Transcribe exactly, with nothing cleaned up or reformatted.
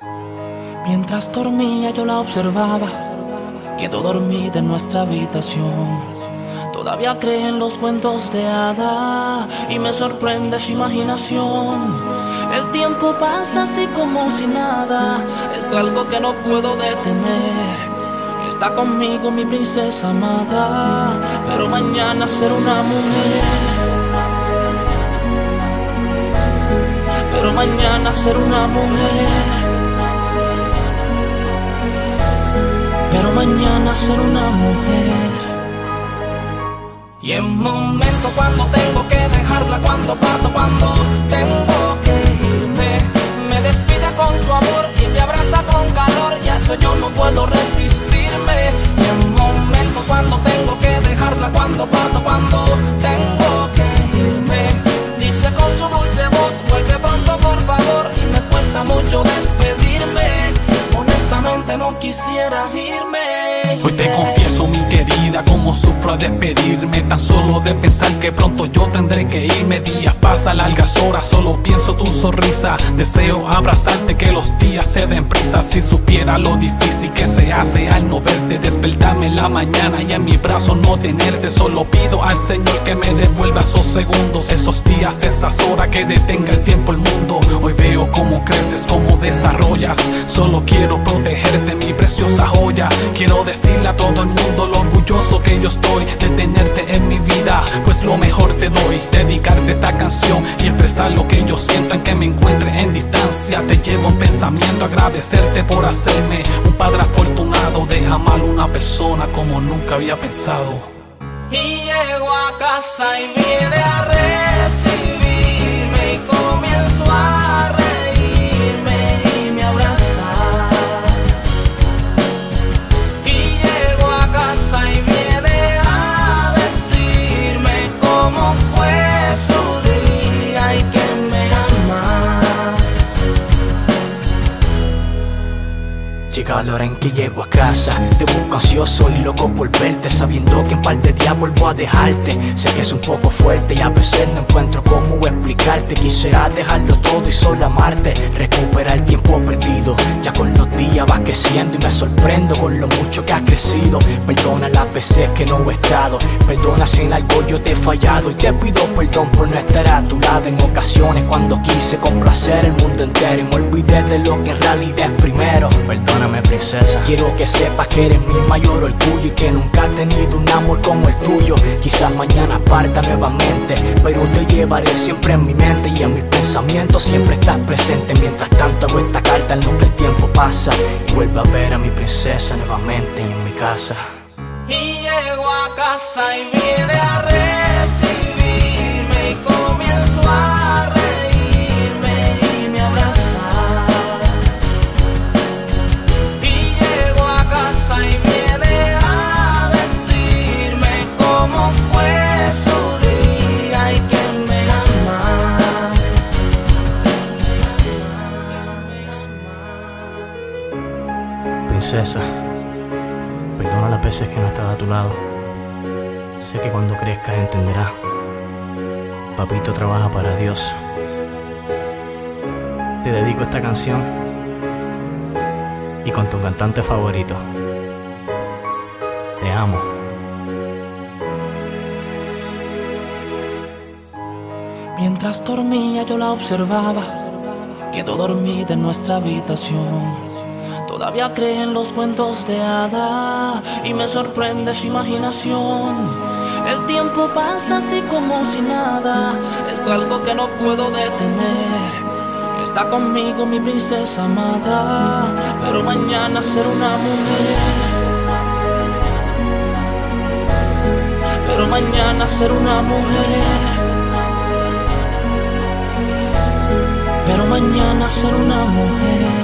Mientras dormía yo la observaba, quedó dormida en nuestra habitación. Todavía cree en los cuentos de hada y me sorprende su imaginación. El tiempo pasa así como si nada, es algo que no puedo detener. Está conmigo mi princesa amada, pero mañana será una mujer. Pero mañana será una mujer. Pero mañana será una mujer. Y en momentos cuando tengo que dejarla, cuando parto, cuando tengo que irme, me despide con su amor y me abraza con calor, y a eso yo no puedo resistirme. Y en momentos cuando tengo que dejarla, cuando parto, cuando tengo que irme, dice con su dulce voz, vuelve pronto por favor, y me cuesta mucho despedirme. Honestamente no quisiera irme. Hoy te confieso, mi querida, cómo sufro a despedirme. Tan solo de pensar que pronto yo tendré que irme. Días pasan, largas horas, solo pienso tu sonrisa. Deseo abrazarte, que los días se den prisa. Si supiera lo difícil que se hace al no verte, despertarme en la mañana y en mi brazo no tenerte. Solo pido al Señor que me devuelva esos segundos, esos días, esas horas, que detenga el tiempo, el mundo. Hoy veo cómo creces, cómo desarrollas. Solo quiero protegerte, mi preciosa joya. Quiero decirle a todo el mundo lo orgulloso que yo estoy de tenerte en mi vida, pues lo mejor te doy. Dedicarte esta canción y expresar lo que yo siento, en que me encuentre en distancia. Te llevo en pensamiento, agradecerte por hacerme un padre afortunado, de amar a una persona como nunca había pensado. Y llego a casa y viene a recibirme, y comienzo a reírme y me abraza. Y viene a decirme cómo fue su día y que me ama. Llega la hora en que llego a casa, te busco ansioso y loco por verte, sabiendo que en par de días vuelvo a dejarte. Sé que es un poco fuerte y a veces no encuentro cómo explicarte. Quisiera dejarlo todo y solo amarte, recuperar el tiempo perdido. Ya con los días vas creciendo y me sorprendo con lo mucho que has crecido. Perdona las veces que no he estado, perdona si en algo yo te he fallado, y te pido perdón por no estar a tu lado en ocasiones cuando quise complacer el mundo entero y me olvidé de lo que en realidad es primero. Perdóname, princesa, quiero que sepas que eres mi mayor orgullo y que nunca he tenido un amor como el tuyo. Quizás mañana parta nuevamente, pero te llevaré siempre en mi mente, y en mis pensamientos siempre estás presente. Mientras tanto hago esta carta en lo que el tiempo pasa, y vuelvo a ver a mi princesa nuevamente y en mi casa. Y llego a casa y viene a recibirme, y comienzo a reírme y me abraza. Y llego a casa y viene a decirme cómo fue su día y que me ama. Princesa, perdona las veces que no estaba a tu lado. Sé que cuando crezcas entenderás. Papito trabaja para Dios. Te dedico esta canción y con tu cantante favorito. Te amo. Mientras dormía yo la observaba, quedó dormida en nuestra habitación. Todavía cree en los cuentos de hada y me sorprende su imaginación. El tiempo pasa así como si nada, es algo que no puedo detener. Está conmigo mi princesa amada, pero mañana será una mujer. Pero mañana será una mujer. Pero mañana será una mujer.